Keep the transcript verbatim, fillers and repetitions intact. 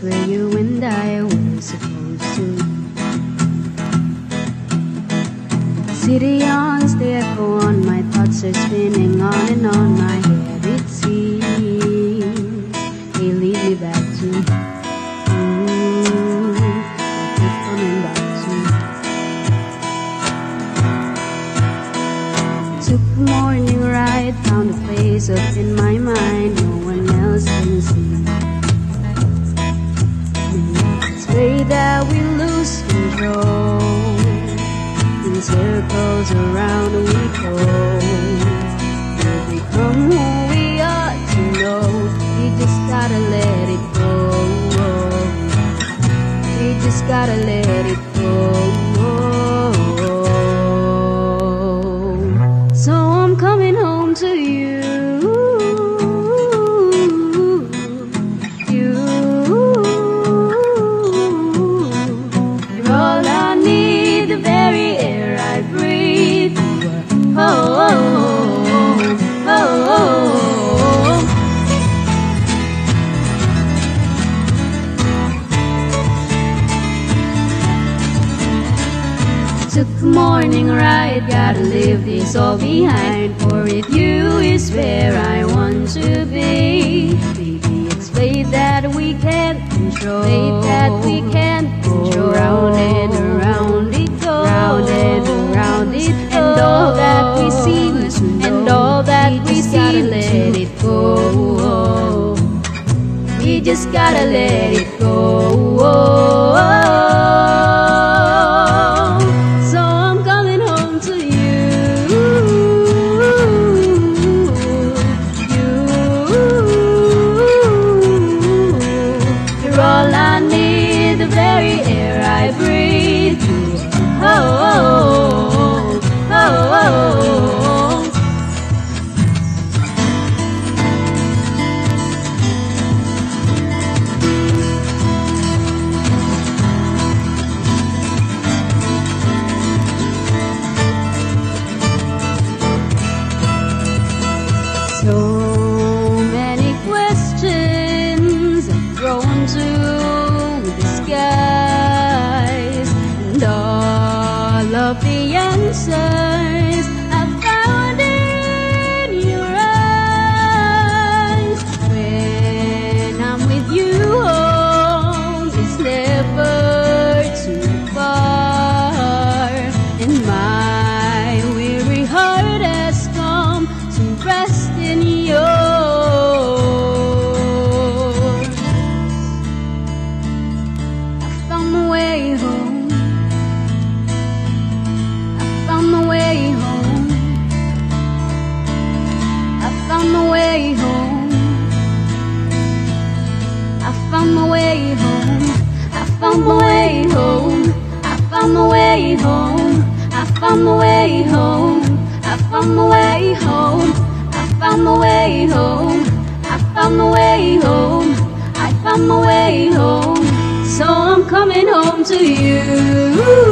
place where you and I were supposed to. City on, the echo on, my thoughts are spinning on and on. My head, it seems they lead me back to ooh, I keep coming back to. Took a morning ride, found a place up in my mind no one else can see. It's way that we lose control. In circles around we go. We'll become who we ought to know. We just gotta let it go. We just gotta let it go. So I'm coming home to you. You. You're all I need, the very air I breathe. Oh, oh, oh, oh, oh. Took a morning ride, gotta leave this all behind. For with you is where I want to be. Baby, it's fate that we can't control. Fate that we can't control. Round and around it goes. Round and around it goes. And all that we see, and all that we see, let it go. We just gotta let it go. So I'm coming home to you. You. You're all I need, the very air I breathe. Oh, oh, oh, oh, oh. So many questions are thrown to the skies, and all of the answers I found in your eyes. When I'm with you, home is never too far, and my weary heart has come to rest in yours. I found my way home. I found my way home. I found my way home. I found my way home. I found my way home. I found my way home. I found my way home. I found my way home. I found my way home. I found my way home. I found my way home. So I'm coming home to you.